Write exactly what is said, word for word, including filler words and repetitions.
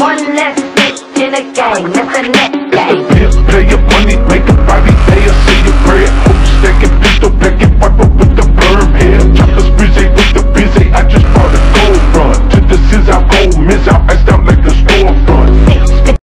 One less bitch in the gang, that's the next gang. Pimp, pay your money.